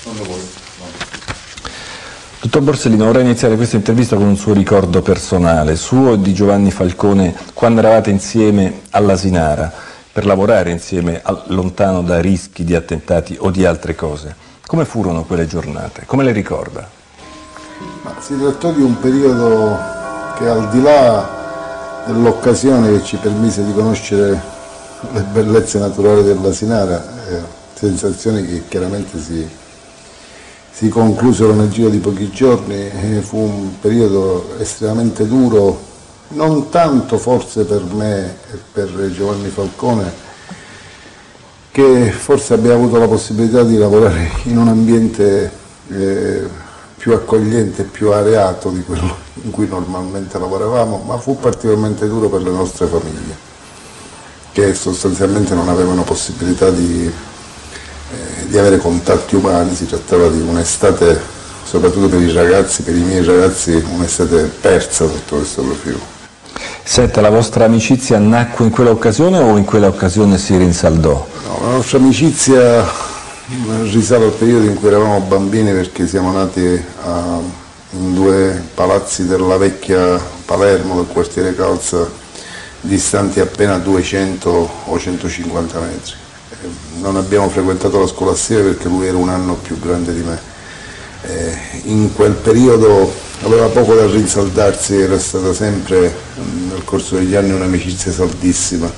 Dottor Borsellino, vorrei iniziare questa intervista con un suo ricordo personale, suo e di Giovanni Falcone, quando eravate insieme all'Asinara, per lavorare insieme lontano da rischi di attentati o di altre cose. Come furono quelle giornate? Come le ricorda? Si trattò di un periodo che, al di là dell'occasione che ci permise di conoscere le bellezze naturali dell'Asinara, sensazioni che chiaramente si conclusero nel giro di pochi giorni, fu un periodo estremamente duro, non tanto forse per me e per Giovanni Falcone, che forse abbiamo avuto la possibilità di lavorare in un ambiente più accogliente, più areato di quello in cui normalmente lavoravamo, ma fu particolarmente duro per le nostre famiglie, che sostanzialmente non avevano possibilità di avere contatti umani. Si trattava di un'estate, soprattutto per i ragazzi, per i miei ragazzi, un'estate persa sotto questo profilo. Senta, la vostra amicizia nacque in quella occasione o in quella occasione si rinsaldò? No, la nostra amicizia risale al periodo in cui eravamo bambini, perché siamo nati in due palazzi della vecchia Palermo, del quartiere Calza, distanti appena 200 o 150 metri. Non abbiamo frequentato la scolastica perché lui era un anno più grande di me. In quel periodo aveva poco da rinsaldarsi, era stata sempre nel corso degli anni un'amicizia saldissima.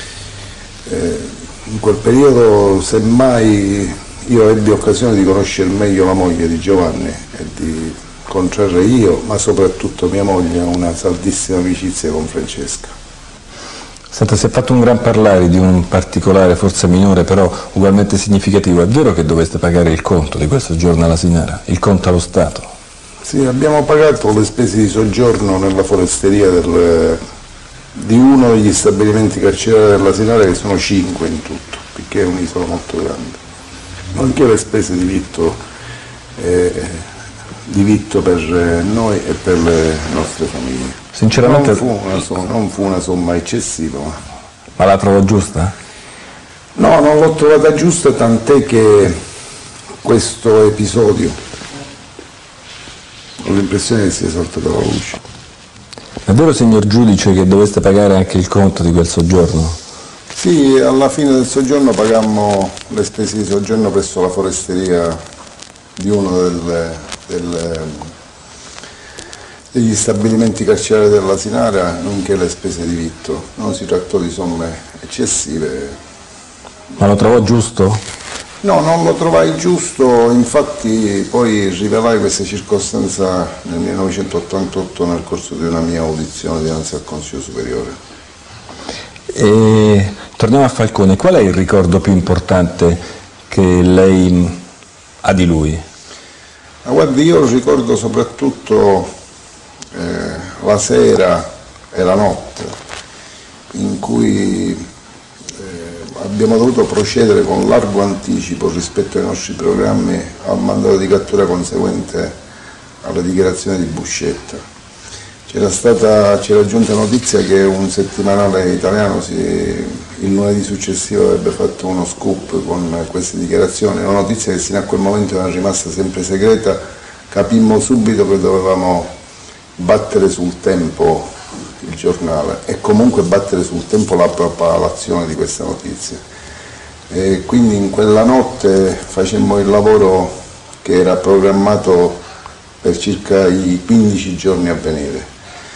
In quel periodo semmai io ebbi occasione di conoscere meglio la moglie di Giovanni e di contrarre io, ma soprattutto mia moglie, una saldissima amicizia con Francesca. Senta, si è fatto un gran parlare di un particolare, forse minore, però ugualmente significativo. È vero che doveste pagare il conto di questo giorno all'Asinara? Il conto allo Stato? Sì, abbiamo pagato le spese di soggiorno nella foresteria di uno degli stabilimenti carcerari dell'Asinara, che sono 5 in tutto, perché è un'isola molto grande. Nonché le spese di vitto per noi e per le nostre famiglie. Sinceramente non fu una somma eccessiva. Ma la trovo giusta? No, non l'ho trovata giusta, tant'è che questo episodio ho l'impressione che sia saltata la luce. È vero, signor giudice, che doveste pagare anche il conto di quel soggiorno? Sì, alla fine del soggiorno pagammo le spese di soggiorno presso la foresteria di uno degli stabilimenti carcerari dell'Asinara, nonché le spese di vitto. Non si trattò di somme eccessive. Ma lo trovò giusto? No, non lo trovai giusto, infatti poi rivelai questa circostanza nel 1988 nel corso di una mia audizione dinanzi al Consiglio Superiore. E torniamo a Falcone, qual è il ricordo più importante che lei ha di lui? Ma guardi, io ricordo soprattutto la sera e la notte in cui abbiamo dovuto procedere con largo anticipo rispetto ai nostri programmi al mandato di cattura conseguente alle dichiarazioni di Buscetta. C'era giunta notizia che un settimanale italiano il lunedì successivo avrebbe fatto uno scoop con queste dichiarazioni, una notizia che sino a quel momento era rimasta sempre segreta. Capimmo subito che dovevamo battere sul tempo il giornale e comunque battere sul tempo la propalazione di questa notizia. E quindi in quella notte facemmo il lavoro che era programmato per circa i 15 giorni a venire.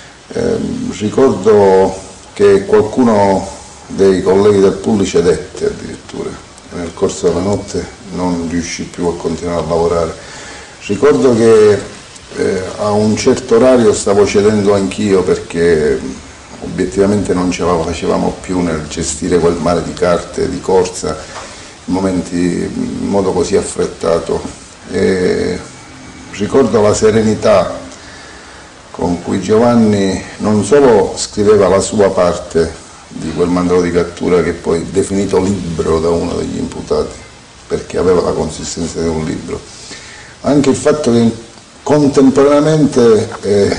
Ricordo che qualcuno dei colleghi del Pulli cedette addirittura, nel corso della notte non riuscì più a continuare a lavorare. Ricordo che a un certo orario stavo cedendo anch'io, perché obiettivamente non ce la facevamo più nel gestire quel mare di carte, di corsa, in modo così affrettato. E ricordo la serenità con cui Giovanni non solo scriveva la sua parte di quel mandato di cattura, che poi definito libro da uno degli imputati, perché aveva la consistenza di un libro, anche il fatto che contemporaneamente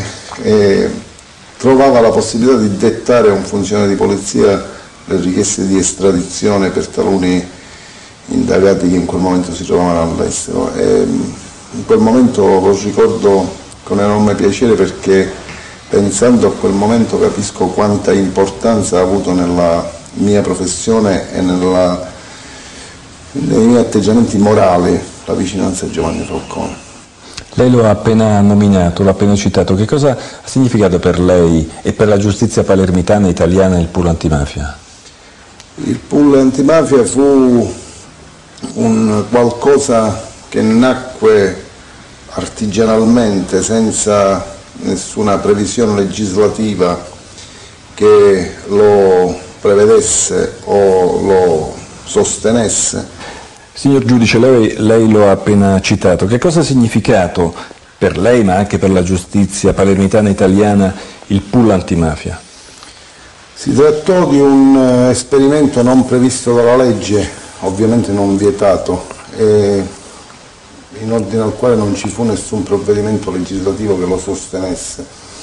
trovava la possibilità di dettare a un funzionario di polizia le richieste di estradizione per taluni indagati che in quel momento si trovavano all'estero. In quel momento lo ricordo con enorme piacere, perché pensando a quel momento capisco quanta importanza ha avuto nella mia professione e nei miei atteggiamenti morali la vicinanza a Giovanni Falcone. Lei lo ha appena nominato, l'ha appena citato. Che cosa ha significato per lei e per la giustizia palermitana e italiana il pool antimafia? Il pool antimafia fu un qualcosa che nacque artigianalmente, senza nessuna previsione legislativa che lo prevedesse o lo sostenesse. Signor giudice, lei lo ha appena citato. Che cosa ha significato per lei, ma anche per la giustizia palermitana italiana, il pool antimafia? Si trattò di un esperimento non previsto dalla legge, ovviamente non vietato, e in ordine al quale non ci fu nessun provvedimento legislativo che lo sostenesse,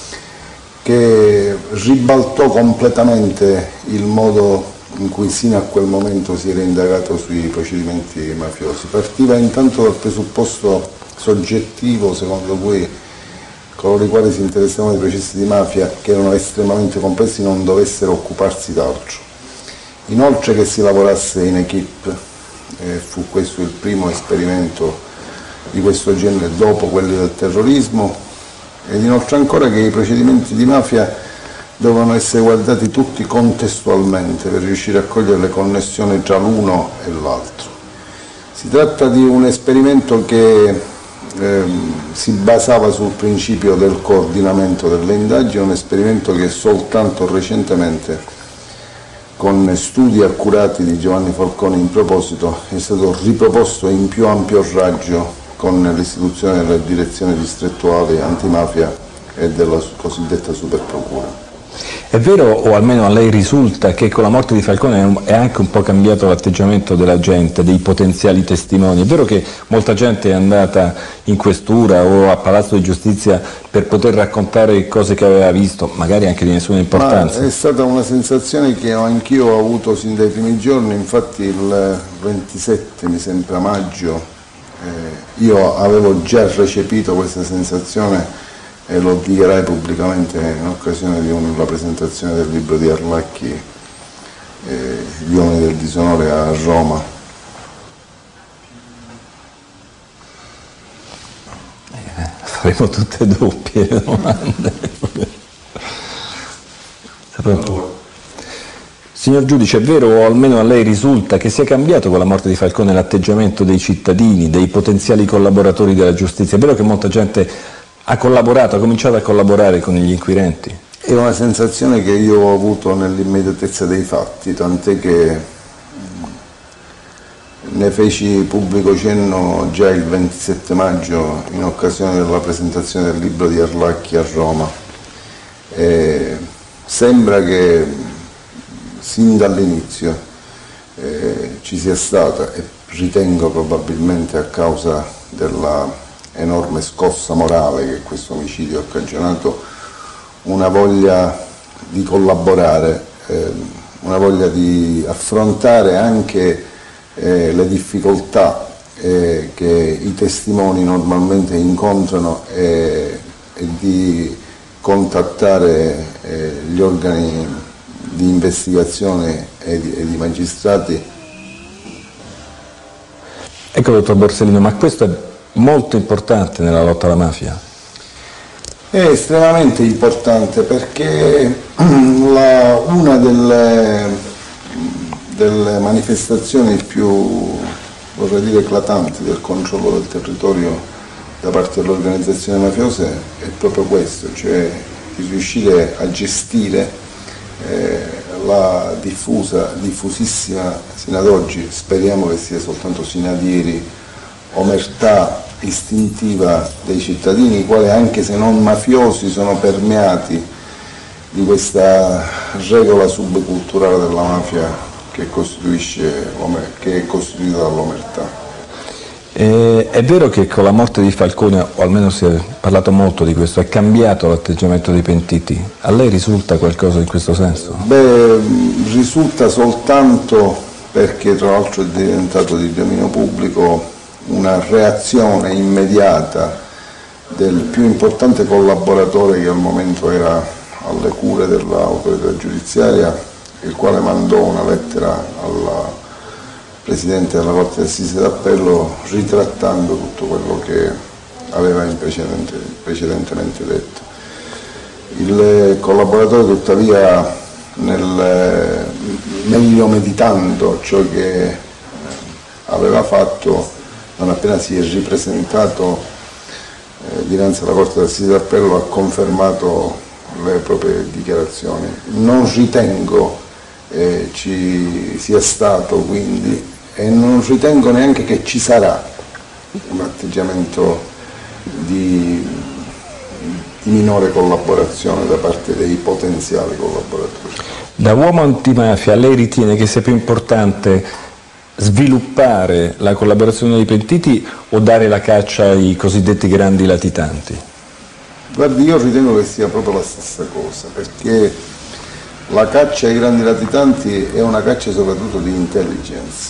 che ribaltò completamente il modo in cui sino a quel momento si era indagato sui procedimenti mafiosi. Partiva intanto dal presupposto soggettivo secondo cui coloro i quali si interessavano ai processi di mafia, che erano estremamente complessi, non dovessero occuparsi d'altro. Inoltre che si lavorasse in equipe, fu questo il primo esperimento di questo genere dopo quelli del terrorismo, ed inoltre ancora che i procedimenti di mafia dovevano essere guardati tutti contestualmente per riuscire a cogliere le connessioni tra l'uno e l'altro. Si tratta di un esperimento che si basava sul principio del coordinamento delle indagini, un esperimento che soltanto recentemente, con studi accurati di Giovanni Falcone in proposito, è stato riproposto in più ampio raggio con l'istituzione delle direzioni distrettuali antimafia e della cosiddetta superprocura. È vero, o almeno a lei risulta, che con la morte di Falcone è anche un po' cambiato l'atteggiamento della gente, dei potenziali testimoni? È vero che molta gente è andata in questura o a Palazzo di Giustizia per poter raccontare cose che aveva visto, magari anche di nessuna importanza? Ma è stata una sensazione che anch'io ho avuto sin dai primi giorni. Infatti il 27, mi sembra, maggio, io avevo già recepito questa sensazione e lo dichiarai pubblicamente in occasione di una presentazione del libro di Arlacchi, Gli uomini del disonore, a Roma. Faremo tutte doppie le domande. Signor giudice, è vero, o almeno a lei risulta, che sia cambiato con la morte di Falcone l'atteggiamento dei cittadini, dei potenziali collaboratori della giustizia? È vero che molta gente ha collaborato, ha cominciato a collaborare con gli inquirenti? È una sensazione che io ho avuto nell'immediatezza dei fatti, tant'è che ne feci pubblico cenno già il 27 maggio in occasione della presentazione del libro di Arlacchi a Roma. Sembra che sin dall'inizio ci sia stata, e ritengo probabilmente a causa della enorme scossa morale che questo omicidio ha cagionato, una voglia di collaborare, una voglia di affrontare anche le difficoltà che i testimoni normalmente incontrano e di contattare gli organi di investigazione e di magistrati. Ecco, dottor Borsellino, ma questo è molto importante nella lotta alla mafia? È estremamente importante, perché una delle manifestazioni più, vorrei dire, eclatanti del controllo del territorio da parte delle organizzazioni mafiose è proprio questo, cioè di riuscire a gestire la diffusissima sino ad oggi, speriamo che sia soltanto sino ad ieri, omertà istintiva dei cittadini, i quali, anche se non mafiosi, sono permeati di questa regola subculturale della mafia che è costituita dall'omertà. È vero che con la morte di Falcone, o almeno si è parlato molto di questo, è cambiato l'atteggiamento dei pentiti? A lei risulta qualcosa in questo senso? Beh, risulta soltanto perché tra l'altro è diventato di dominio pubblico una reazione immediata del più importante collaboratore che al momento era alle cure dell'autorità giudiziaria, il quale mandò una lettera al Presidente della Corte d'Assise d'Appello ritrattando tutto quello che aveva precedentemente detto. Il collaboratore tuttavia, meglio meditando ciò che aveva fatto, non appena si è ripresentato dinanzi alla Corte d'Assise d'Appello, ha confermato le proprie dichiarazioni. Non ritengo ci sia stato quindi, e non ritengo neanche che ci sarà, un atteggiamento di minore collaborazione da parte dei potenziali collaboratori. Da uomo antimafia lei ritiene che sia più importante sviluppare la collaborazione dei pentiti o dare la caccia ai cosiddetti grandi latitanti? Guardi, io ritengo che sia proprio la stessa cosa, perché la caccia ai grandi latitanti è una caccia soprattutto di intelligence,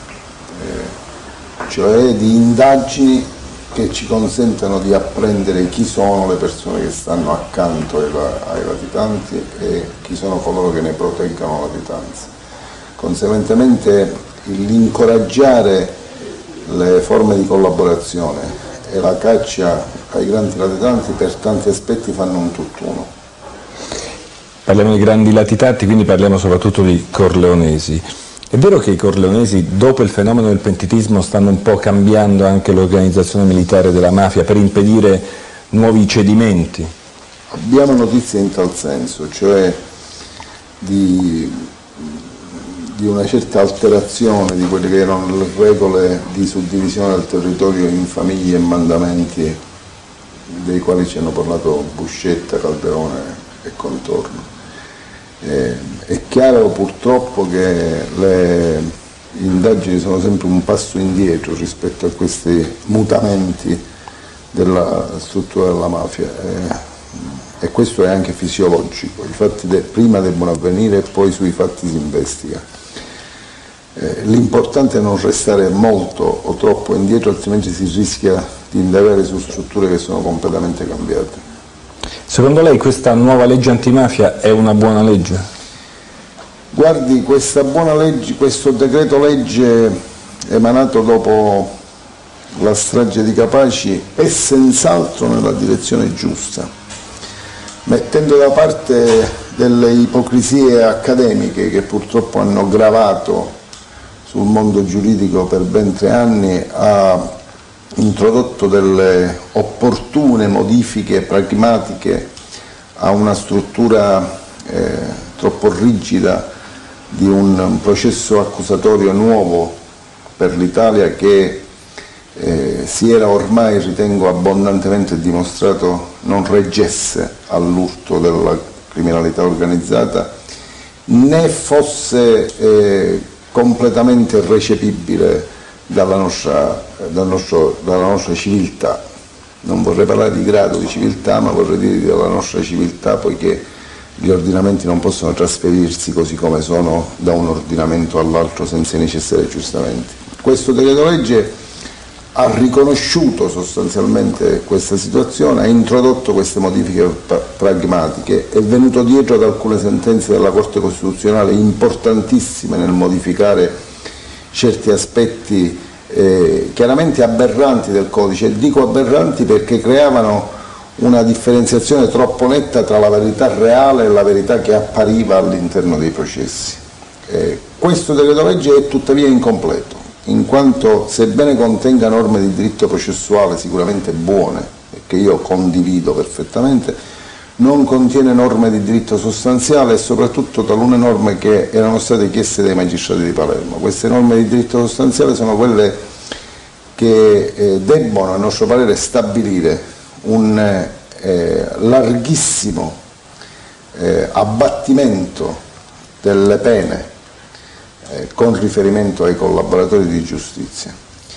cioè di indagini che ci consentano di apprendere chi sono le persone che stanno accanto ai latitanti e chi sono coloro che ne proteggono la latitanza. Conseguentemente l'incoraggiare le forme di collaborazione e la caccia ai grandi latitanti per tanti aspetti fanno un tutt'uno. Parliamo di grandi latitanti, quindi parliamo soprattutto di corleonesi. È vero che i corleonesi, dopo il fenomeno del pentitismo, stanno un po' cambiando anche l'organizzazione militare della mafia per impedire nuovi cedimenti? Abbiamo notizie in tal senso, cioè di una certa alterazione di quelle che erano le regole di suddivisione del territorio in famiglie e mandamenti, dei quali ci hanno parlato Buscetta, Calderone e contorno. È chiaro purtroppo che le indagini sono sempre un passo indietro rispetto a questi mutamenti della struttura della mafia, e questo è anche fisiologico. I fatti prima debbono avvenire e poi sui fatti si investiga. L'importante è non restare molto o troppo indietro, altrimenti si rischia di indagare su strutture che sono completamente cambiate. Secondo lei questa nuova legge antimafia è una buona legge? Guardi, questa buona legge, questo decreto legge emanato dopo la strage di Capaci è senz'altro nella direzione giusta, mettendo da parte delle ipocrisie accademiche che purtroppo hanno gravato sul mondo giuridico per ben 3 anni, ha introdotto delle opportune modifiche pragmatiche a una struttura troppo rigida di un processo accusatorio nuovo per l'Italia che si era ormai, ritengo, abbondantemente dimostrato non reggesse all'urto della criminalità organizzata, né fosse completamente recepibile dalla nostra civiltà. Non vorrei parlare di grado di civiltà, ma vorrei dire della nostra civiltà, poiché gli ordinamenti non possono trasferirsi così come sono da un ordinamento all'altro senza i necessari aggiustamenti. Questo decreto legge ha riconosciuto sostanzialmente questa situazione, ha introdotto queste modifiche pragmatiche, è venuto dietro ad alcune sentenze della Corte Costituzionale importantissime nel modificare certi aspetti chiaramente aberranti del codice, e dico aberranti perché creavano una differenziazione troppo netta tra la verità reale e la verità che appariva all'interno dei processi. Questo decreto legge è tuttavia incompleto, in quanto sebbene contenga norme di diritto processuale sicuramente buone e che io condivido perfettamente, non contiene norme di diritto sostanziale e soprattutto talune norme che erano state chieste dai magistrati di Palermo. Queste norme di diritto sostanziale sono quelle che debbono, a nostro parere, stabilire un larghissimo abbattimento delle pene con riferimento ai collaboratori di giustizia.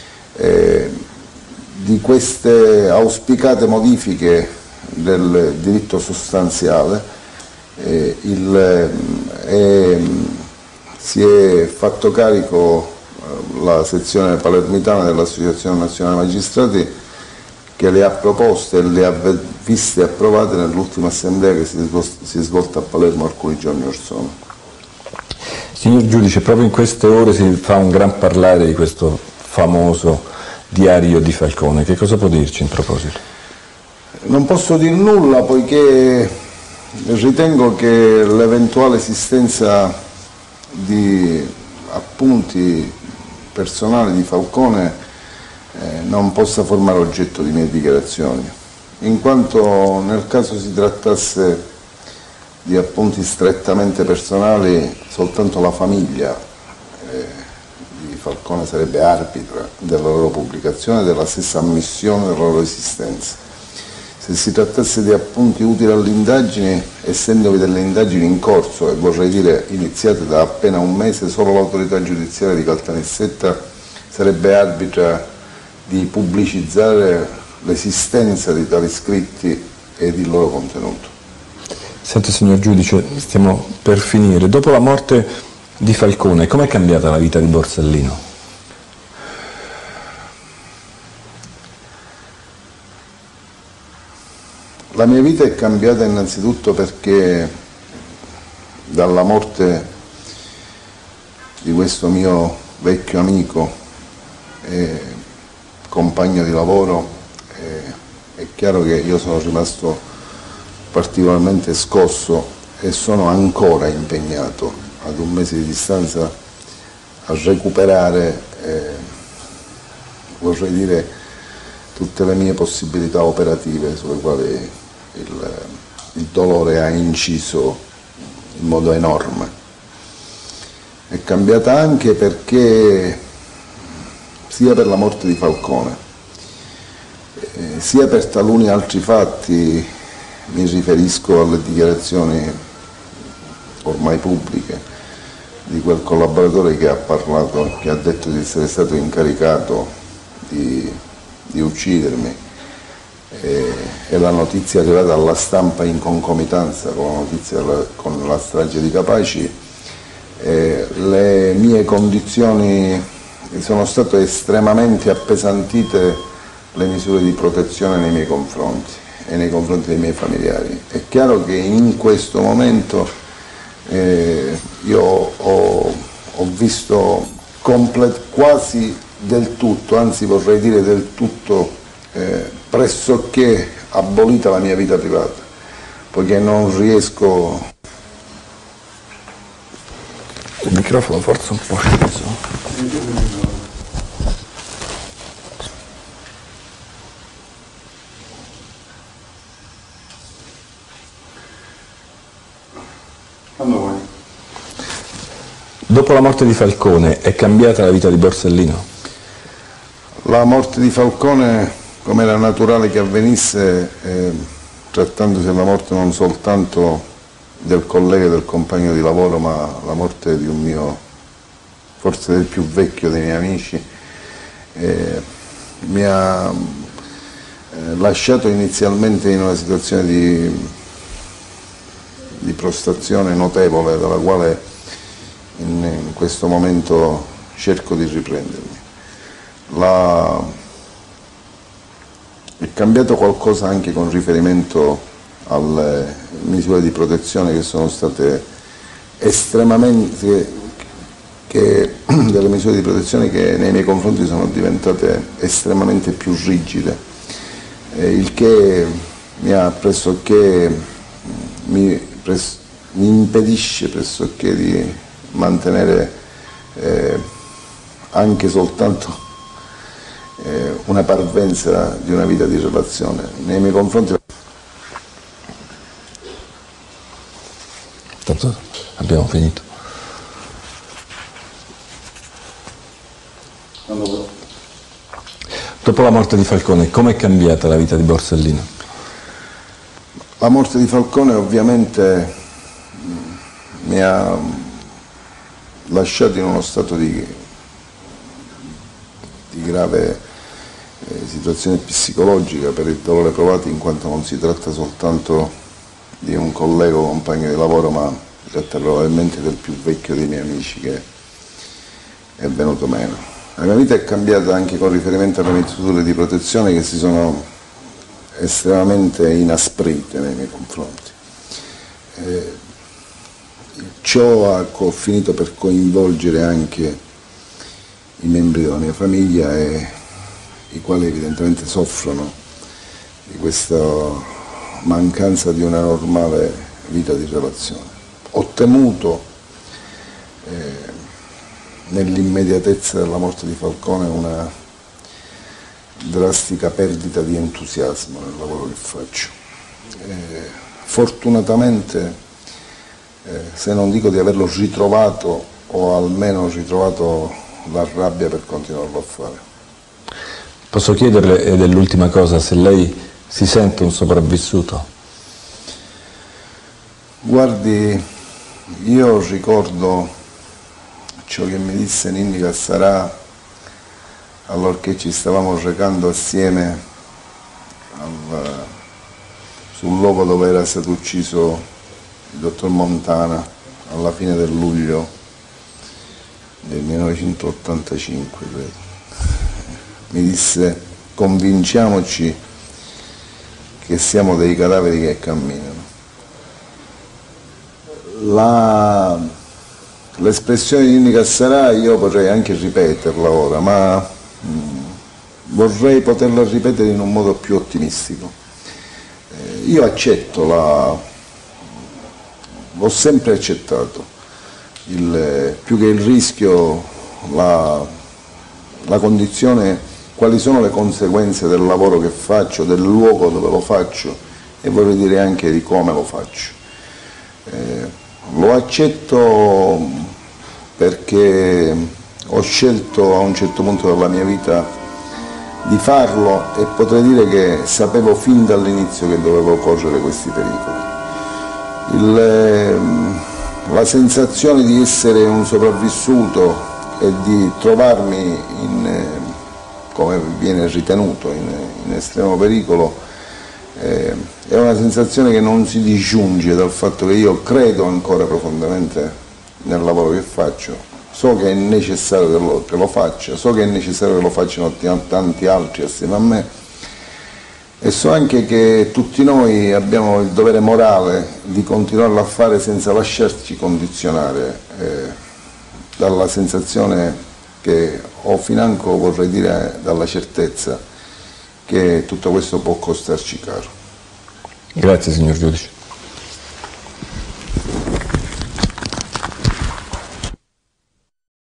Di queste auspicate modifiche del diritto sostanziale è si è fatto carico la sezione palermitana dell'Associazione Nazionale Magistrati, che le ha proposte e le ha viste approvate nell'ultima assemblea che si è svolta a Palermo alcuni giorni or sono. Signor Giudice, proprio in queste ore si fa un gran parlare di questo famoso diario di Falcone. Che cosa può dirci in proposito? Non posso dire nulla, poiché ritengo che l'eventuale esistenza di appunti personali di Falcone non possa formare oggetto di mie dichiarazioni, in quanto nel caso si trattasse di appunti strettamente personali, soltanto la famiglia di Falcone sarebbe arbitra della loro pubblicazione e della stessa ammissione della loro esistenza. Se si trattasse di appunti utili alle indagini, essendovi delle indagini in corso, e vorrei dire iniziate da appena un mese, solo l'autorità giudiziaria di Caltanissetta sarebbe arbitra di pubblicizzare l'esistenza di tali scritti e il loro contenuto. Senta, signor Giudice, stiamo per finire. Dopo la morte di Falcone, com'è cambiata la vita di Borsellino? La mia vita è cambiata innanzitutto perché dalla morte di questo mio vecchio amico e compagno di lavoro è chiaro che io sono rimasto particolarmente scosso e sono ancora impegnato ad un mese di distanza a recuperare, vorrei dire, tutte le mie possibilità operative sulle quali il dolore ha inciso in modo enorme. È cambiata anche perché, sia per la morte di Falcone, sia per taluni altri fatti, mi riferisco alle dichiarazioni ormai pubbliche di quel collaboratore che ha parlato, che ha detto di essere stato incaricato di uccidermi, e la notizia arrivata alla stampa in concomitanza con la notizia con la strage di Capaci, le mie condizioni sono state estremamente appesantite, le misure di protezione nei miei confronti e nei confronti dei miei familiari. È chiaro che in questo momento io ho visto quasi del tutto, anzi vorrei dire del tutto, pressoché abolita la mia vita privata, poiché non riesco... Il microfono forse un po' sceso. Dopo la morte di Falcone è cambiata la vita di Borsellino? La morte di Falcone, come era naturale che avvenisse, trattandosi della morte non soltanto del collega e del compagno di lavoro, ma la morte di un mio, forse del più vecchio dei miei amici, mi ha lasciato inizialmente in una situazione di prostrazione notevole, dalla quale in questo momento cerco di riprendermi. È cambiato qualcosa anche con riferimento alle misure di protezione, che sono state estremamente, delle misure di protezione che nei miei confronti sono diventate estremamente più rigide, il che mi impedisce pressoché di mantenere anche soltanto una parvenza di una vita di relazione nei miei confronti. Tanto abbiamo finito. Dopo la morte di Falcone, come è cambiata la vita di Borsellino? La morte di Falcone ovviamente mi ha lasciato in uno stato di grave situazione psicologica per il dolore provato, in quanto non si tratta soltanto di un collega o compagno di lavoro, ma probabilmente del più vecchio dei miei amici che è venuto meno. La mia vita è cambiata anche con riferimento alle misure di protezione che si sono estremamente inasprite nei miei confronti. Ciò ha finito per coinvolgere anche i membri della mia famiglia, i quali evidentemente soffrono di questa mancanza di una normale vita di relazione. Ho temuto nell'immediatezza della morte di Falcone una drastica perdita di entusiasmo nel lavoro che faccio. Fortunatamente, se non dico di averlo ritrovato, ho almeno ritrovato la rabbia per continuarlo a fare. Posso chiederle, ed è l'ultima cosa, se lei si sente un sopravvissuto? Guardi, io ricordo ciò che mi disse Ninni Cassarà allorché ci stavamo recando assieme sul luogo dove era stato ucciso il dottor Montana alla fine del luglio del 1985, credo. Mi disse: convinciamoci che siamo dei cadaveri che camminano. L'espressione di Ninni Cassarà io potrei anche ripeterla ora, ma vorrei poterla ripetere in un modo più ottimistico. Io accetto l'ho sempre accettato, più che il rischio, la condizione, quali sono le conseguenze del lavoro che faccio, del luogo dove lo faccio e vorrei dire anche di come lo faccio. Lo accetto perché ho scelto a un certo punto della mia vita di farlo e potrei dire che sapevo fin dall'inizio che dovevo correre questi pericoli. La sensazione di essere un sopravvissuto e di trovarmi come viene ritenuto, in estremo pericolo, è una sensazione che non si disgiunge dal fatto che io credo ancora profondamente nel lavoro che faccio, so che è necessario che lo faccia, so che è necessario che lo facciano tanti altri assieme a me e so anche che tutti noi abbiamo il dovere morale di continuarlo a fare senza lasciarci condizionare dalla sensazione che ho financo, vorrei dire, dalla certezza che tutto questo può costarci caro. Grazie signor Giudice.